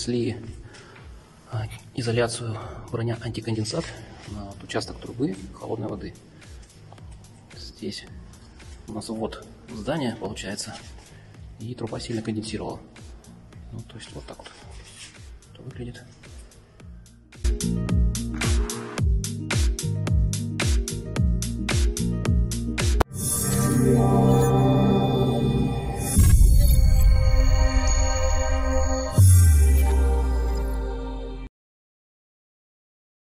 нанесли изоляцию броня антиконденсат на вот участок трубы холодной воды. Здесь у нас ввод в здание получается, и труба сильно конденсировала. Ну, то есть вот так вот это выглядит.